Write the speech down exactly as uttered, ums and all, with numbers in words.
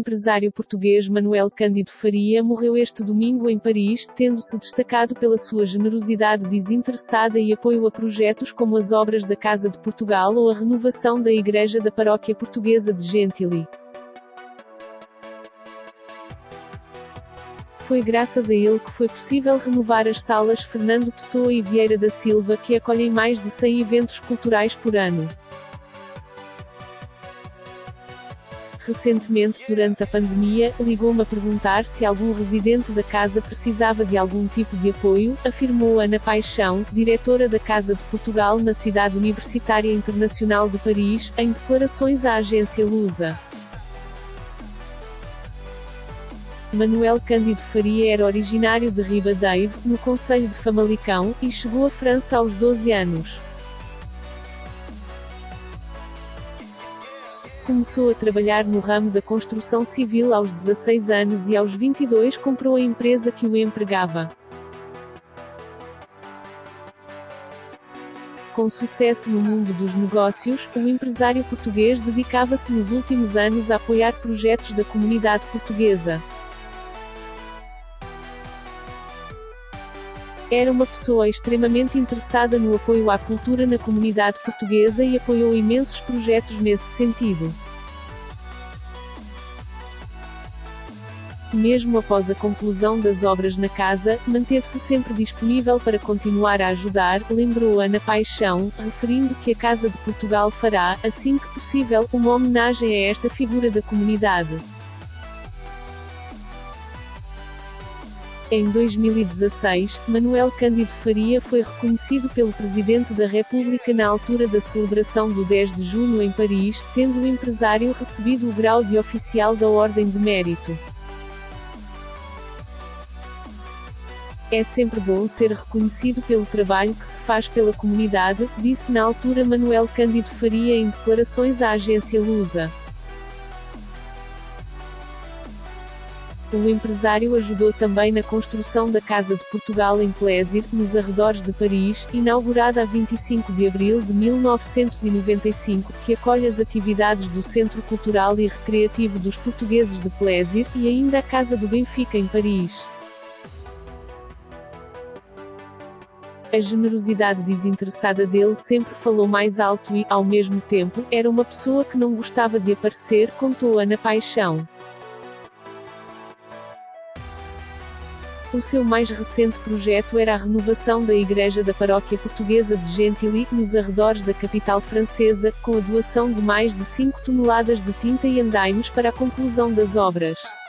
empresário português Manuel Cândido Faria morreu este domingo em Paris, tendo-se destacado pela sua generosidade desinteressada e apoio a projetos como as obras da Casa de Portugal ou a renovação da igreja da paróquia portuguesa de Gentilly. Foi graças a ele que foi possível renovar as salas Fernando Pessoa e Vieira da Silva, que acolhem mais de cem eventos culturais por ano. Recentemente, durante a pandemia, ligou-me a perguntar se algum residente da casa precisava de algum tipo de apoio, afirmou Ana Paixão, diretora da Casa de Portugal na Cidade Universitária Internacional de Paris, em declarações à agência Lusa. Manuel Cândido Faria era originário de Ribadave, no concelho de Famalicão, e chegou à França aos doze anos. Começou a trabalhar no ramo da construção civil aos dezasseis anos e aos vinte e dois comprou a empresa que o empregava. Com sucesso no mundo dos negócios, o empresário português dedicava-se nos últimos anos a apoiar projetos da comunidade portuguesa. Era uma pessoa extremamente interessada no apoio à cultura na comunidade portuguesa e apoiou imensos projetos nesse sentido. Mesmo após a conclusão das obras na casa, manteve-se sempre disponível para continuar a ajudar, lembrou Ana Paixão, referindo que a Casa de Portugal fará, assim que possível, uma homenagem a esta figura da comunidade. Em dois mil e dezasseis, Manuel Cândido Faria foi reconhecido pelo Presidente da República na altura da celebração do dez de junho em Paris, tendo o empresário recebido o grau de oficial da Ordem de Mérito. É sempre bom ser reconhecido pelo trabalho que se faz pela comunidade, disse na altura Manuel Cândido Faria em declarações à agência Lusa. O empresário ajudou também na construção da Casa de Portugal em Plaisir, nos arredores de Paris, inaugurada a vinte e cinco de abril de mil novecentos e noventa e cinco, que acolhe as atividades do Centro Cultural e Recreativo dos Portugueses de Plaisir, e ainda a Casa do Benfica em Paris. A generosidade desinteressada dele sempre falou mais alto e, ao mesmo tempo, era uma pessoa que não gostava de aparecer, contou Ana Paixão. O seu mais recente projeto era a renovação da igreja da paróquia portuguesa de Gentilly, nos arredores da capital francesa, com a doação de mais de cinco toneladas de tinta e andaimes para a conclusão das obras.